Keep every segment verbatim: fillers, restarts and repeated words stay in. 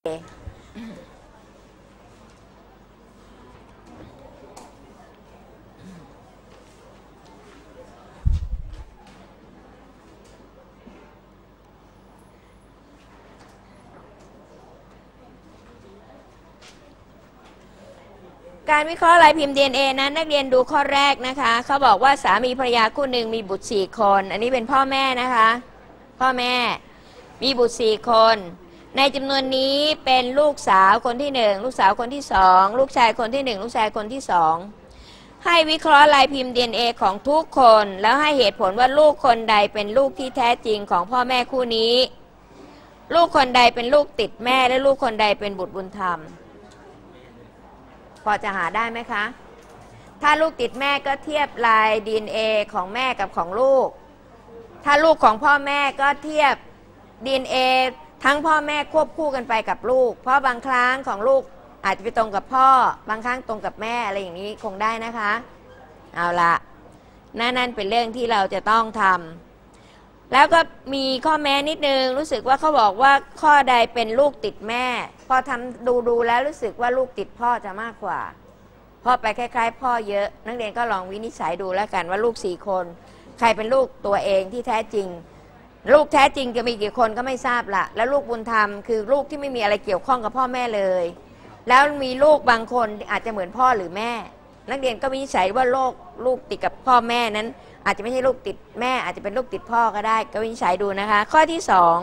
การวิเคราะห์ลายพิมพ์ ดี เอ็น เอ นั้นนักเรียนดูข้อแรกนะคะเขาบอกว่าสามีภรรยาคู่หนึ่งมีบุตรสี่คนอันนี้เป็นพ่อแม่นะคะพ่อแม่มีบุตรสี่คนในจำนวนนี้เป็นลูกสาวคนที่หนึ่งลูกสาวคนที่สองลูกชายคนที่หนึ่งลูกชายคนที่สองให้วิเคราะห์ลายพิมพ์ ดี เอ็น เอ ของทุกคนแล้วให้เหตุผลว่าลูกคนใดเป็นลูกที่แท้จริงของพ่อแม่คู่นี้ลูกคนใดเป็นลูกติดแม่และลูกคนใดเป็นบุตรบุญธรรมพอจะหาได้ไหมคะถ้าลูกติดแม่ก็เทียบลาย ดี เอ็น เอ ของแม่กับของลูกถ้าลูกของพ่อแม่ก็เทียบ ดี เอ็น เอ ทั้งพ่อแม่ควบคู่กันไปกับลูกเพราะบางครั้งของลูกอาจจะไปตรงกับพ่อบางครั้งตรงกับแม่อะไรอย่างนี้คงได้นะคะเอาละนั่นนั่นเป็นเรื่องที่เราจะต้องทำแล้วก็มีข้อแม้นิดนึงรู้สึกว่าเขาบอกว่าข้อใดเป็นลูกติดแม่พอทำดูดูแล้วรู้สึกว่าลูกติดพ่อจะมากกว่าพ่อไปคล้ายๆพ่อเยอะนักเรียนก็ลองวินิจฉัยดูแล้วกันว่าลูกสี่คนใครเป็นลูกตัวเองที่แท้จริงลูกแท้จริงจะมีกี่คนก็ไม่ทราบละแล้วลูกบุญธรรมคือลูกที่ไม่มีอะไรเกี่ยวข้องกับพ่อแม่เลยแล้วมีลูกบางคนอาจจะเหมือนพ่อหรือแม่นักเรียนก็วินิจฉัยว่าลูกลูกติดกับพ่อแม่นั้นอาจจะไม่ใช่ลูกติดแม่อาจจะเป็นลูกติดพ่อก็ได้ก็วินิจฉัยดูนะคะข้อที่สอง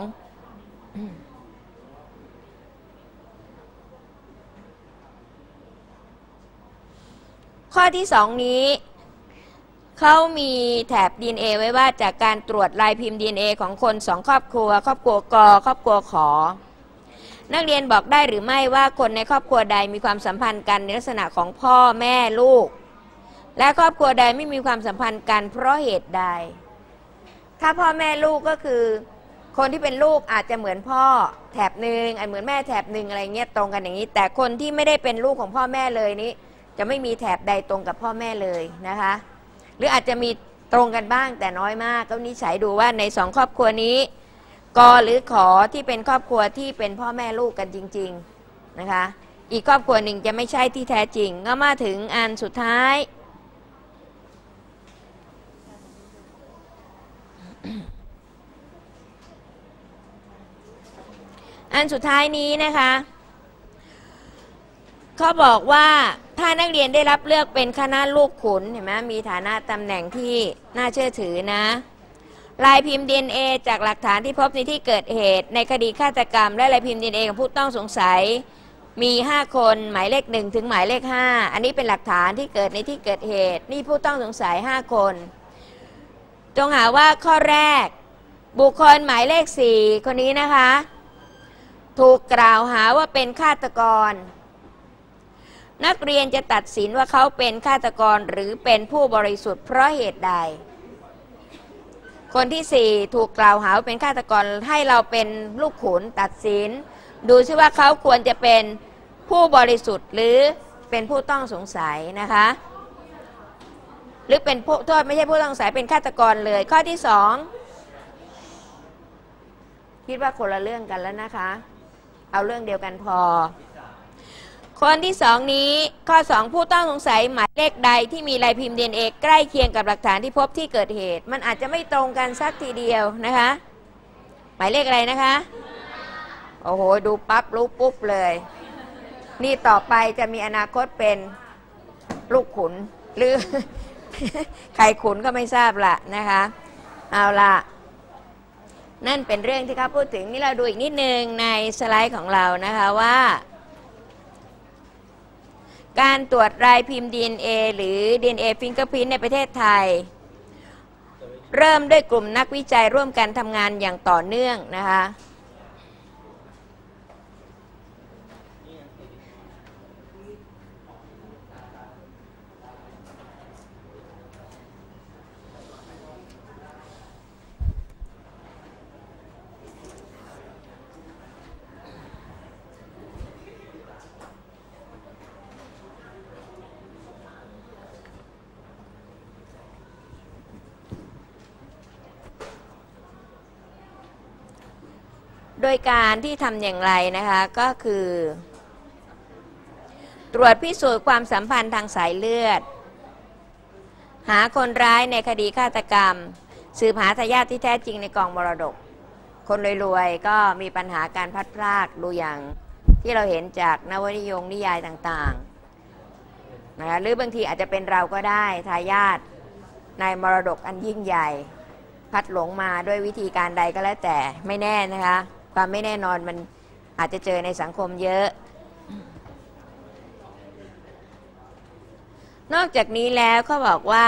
ข้อที่สองนี้เขามีแถบ ดี เอ็น เอ ไว้ว่าจากการตรวจลายพิมพ์ ดี เอ็น เอ ของคนสองครอบครัวครอบครัวกครอบครัวขอนักเรียนบอกได้หรือไม่ว่าคนในครอบครัวใดมีความสัมพันธ์กันในลักษณะของพ่อแม่ลูกและครอบครัวใดไม่มีความสัมพันธ์กันเพราะเหตุใดถ้าพ่อแม่ลูกก็คือคนที่เป็นลูกอาจจะเหมือนพ่อแถบหนึ่งเหมือนแม่แถบหนึ่งอะไรเงี้ยตรงกันอย่างนี้แต่คนที่ไม่ได้เป็นลูกของพ่อแม่เลยนี้จะไม่มีแถบใดตรงกับพ่อแม่เลยนะคะหรืออาจจะมีตรงกันบ้างแต่น้อยมากก็นิสัยดูว่าในสองครอบครัวนี้กหรือขอที่เป็นครอบครัวที่เป็นพ่อแม่ลูกกันจริงๆนะคะอีกครอบครัวหนึ่งจะไม่ใช่ที่แท้จริงก็มาถึงอันสุดท้ายอันสุดท้ายนี้นะคะเขาบอกว่าถ้านักเรียนได้รับเลือกเป็นคณะลูกขุนเห็นไหมมีฐานะตำแหน่งที่น่าเชื่อถือนะลายพิมพ์ ดี เอ็น เอ จากหลักฐานที่พบในที่เกิดเหตุในคดีฆาตกรรมและลายพิมพ์ ดี เอ็น เอ ของผู้ต้องสงสัยมีห้าคนหมายเลขหนึ่งถึงหมายเลขห้าอันนี้เป็นหลักฐานที่เกิดในที่เกิดเหตุนี่ผู้ต้องสงสัยห้าคนจงหาว่าข้อแรกบุคคลหมายเลขสี่คนนี้นะคะถูกกล่าวหาว่าเป็นฆาตกรนักเรียนจะตัดสินว่าเขาเป็นฆาตกรหรือเป็นผู้บริสุทธิ์เพราะเหตุใดคนที่สี่ถูกกล่าวหาว่าเป็นฆาตกรให้เราเป็นลูกขุนตัดสินดูซิว่าเขาควรจะเป็นผู้บริสุทธิ์หรือเป็นผู้ต้องสงสัยนะคะหรือเป็นผู้โทษไม่ใช่ผู้ต้องสงสัยเป็นฆาตกรเลยข้อที่สองคิดว่าคนละเรื่องกันแล้วนะคะเอาเรื่องเดียวกันพอคนที่สองนี้ข้อสองผู้ต้องสงสัยหมายเลขใดที่มีลายพิมพ์ ดี เอ็น เอ ใกล้เคียงกับหลักฐานที่พบที่เกิดเหตุมันอาจจะไม่ตรงกันสักทีเดียวนะคะหมายเลขอะไรนะคะโอ้โหดูปั๊บรู้ปุ๊บเลยนี่ต่อไปจะมีอนาคตเป็นลูกขุนหรือ ใครขุนก็ไม่ทราบละนะคะเอาละนั่นเป็นเรื่องที่เขาพูดถึงนี่เราดูอีกนิดนึงในสไลด์ของเรานะคะว่าการตรวจลายพิมพ์ ดี เอ็น เอ หรือ ดี เอ็น เอ Fingerprint ในประเทศไทยเริ่มด้วยกลุ่มนักวิจัยร่วมกันทำงานอย่างต่อเนื่องนะคะโดยการที่ทำอย่างไรนะคะก็คือตรวจพิสูจน์ความสัมพันธ์ทางสายเลือดหาคนร้ายในคดีฆาตกรรมสืบหาทายาทที่แท้จริงในกองมรดกคนรวยๆก็มีปัญหาการพลัดพรากดูอย่างที่เราเห็นจากนวนิยมนิยายต่างๆนะคะหรือบางทีอาจจะเป็นเราก็ได้ทายาทในมรดกอันยิ่งใหญ่พัดหลงมาด้วยวิธีการใดก็แล้วแต่ไม่แน่นะคะความไม่แน่นอนมันอาจจะเจอในสังคมเยอะนอกจากนี้แล้วเขาบอกว่า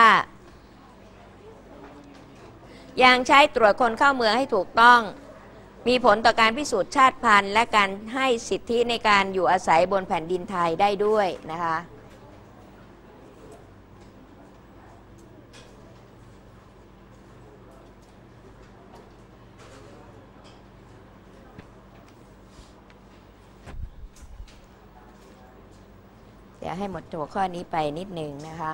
ยังใช้ตรวจคนเข้าเมืองให้ถูกต้องมีผลต่อการพิสูจน์ชาติพันธุ์และการให้สิทธิในการอยู่อาศัยบนแผ่นดินไทยได้ด้วยนะคะเดี๋ยวให้หมดหัวข้อนี้ไปนิดหนึ่งนะคะ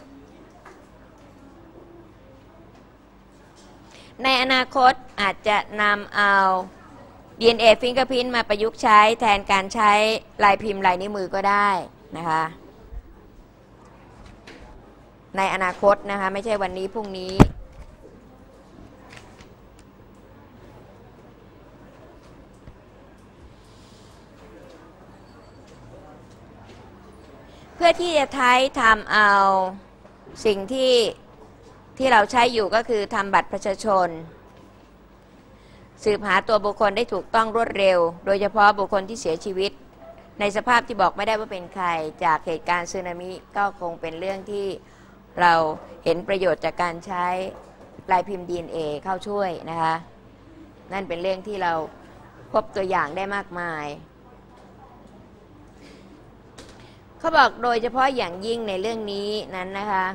ในอนาคตอาจจะนำเอา ดี เอ็น เอ Fingerprint มาประยุกต์ใช้แทนการใช้ลายพิมพ์ลายนิ้วมือก็ได้นะคะในอนาคตนะคะไม่ใช่วันนี้พรุ่งนี้เพื่อที่จะใช้ทำเอาสิ่งที่ที่เราใช้อยู่ก็คือทำบัตรประชาชนสืบหาตัวบุคคลได้ถูกต้องรวดเร็วโดยเฉพาะบุคคลที่เสียชีวิตในสภาพที่บอกไม่ได้ว่าเป็นใครจากเหตุการณ์สึนามิก็คงเป็นเรื่องที่เราเห็นประโยชน์จากการใช้ลายพิมพ์ ดี เอ็น เอ เข้าช่วยนะคะนั่นเป็นเรื่องที่เราพบตัวอย่างได้มากมายเขาบอกโดยเฉพาะอย่างยิ่งในเรื่องนี้นั้นนะคะ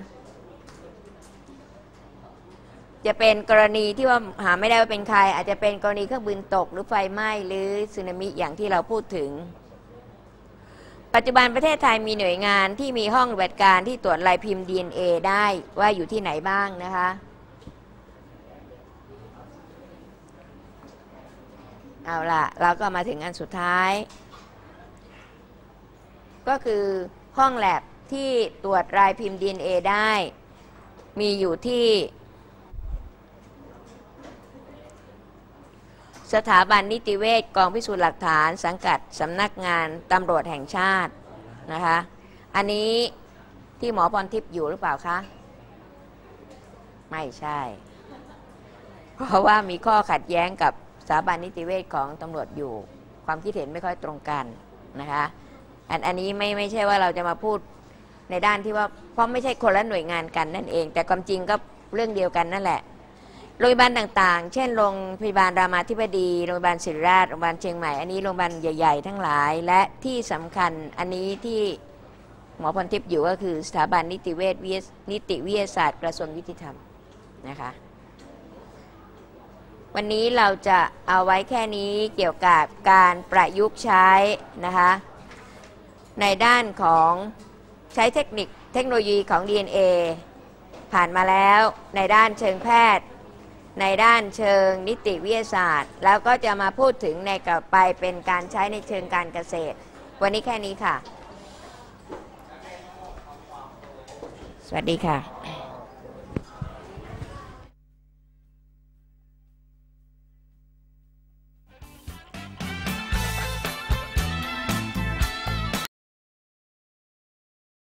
จะเป็นกรณีที่ว่าหาไม่ได้ว่าเป็นใครอาจจะเป็นกรณีเครื่องบินตกหรือไฟไหม้หรือสึนามิอย่างที่เราพูดถึงปัจจุบันประเทศไทยมีหน่วยงานที่มีห้องปฏิบัติการที่ตรวจลายพิมพ์ ดี เอ็น เอ ได้ว่าอยู่ที่ไหนบ้างนะคะเอาล่ะเราก็มาถึงอันสุดท้ายก็คือห้องแลบที่ตรวจลายพิมพ์ ดี เอ็น เอ ได้มีอยู่ที่สถาบันนิติเวชกองพิสูจน์หลักฐานสังกัดสำนักงานตำรวจแห่งชาตินะคะอันนี้ที่หมอพรทิพย์อยู่หรือเปล่าคะไม่ใช่เพราะว่ามีข้อขัดแย้งกับสถาบันนิติเวชของตำรวจอยู่ความคิดเห็นไม่ค่อยตรงกันนะคะอันอันนี้ไม่ไม่ใช่ว่าเราจะมาพูดในด้านที่ว่าเพราะไม่ใช่คนละหน่วยงานกันนั่นเองแต่ความจริงก็เรื่องเดียวกันนั่นแหละโรงพยาบาลต่างๆเช่นโรงพยาบาลรามาธิบดีโรงพยาบาลศิริราชโรงพยาบาลเชียงใหม่อันนี้โรงพยาบาลใหญ่ๆทั้งหลายและที่สำคัญอันนี้ที่หมอพรทิพย์อยู่ก็คือสถาบันนิติเวชนิติวิทยาศาสตร์กระทรวงยุติธรรมนะคะวันนี้เราจะเอาไว้แค่นี้เกี่ยวกับการประยุกต์ใช้นะคะในด้านของใช้เทคนิคเทคโนโลยีของ ดี เอ็น เอ ผ่านมาแล้วในด้านเชิงแพทย์ในด้านเชิงนิติวิทยาศาสตร์แล้วก็จะมาพูดถึงในกลับไปเป็นการใช้ในเชิงการเกษตรวันนี้แค่นี้ค่ะสวัสดีค่ะ